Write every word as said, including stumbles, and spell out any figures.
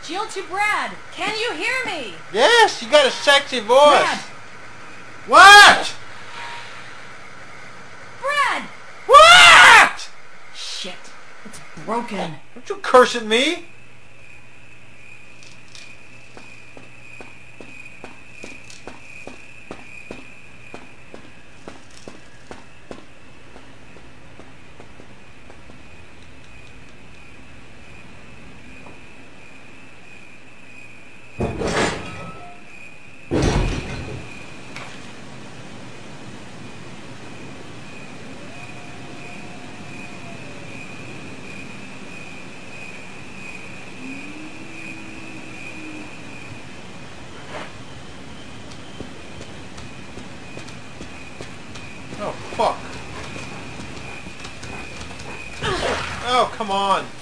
Jill to Brad. Can you hear me? Yes, you got a sexy voice. Brad. What? Brad! What? Shit. It's broken. Don't you curse at me. Oh, fuck. Oh, come on.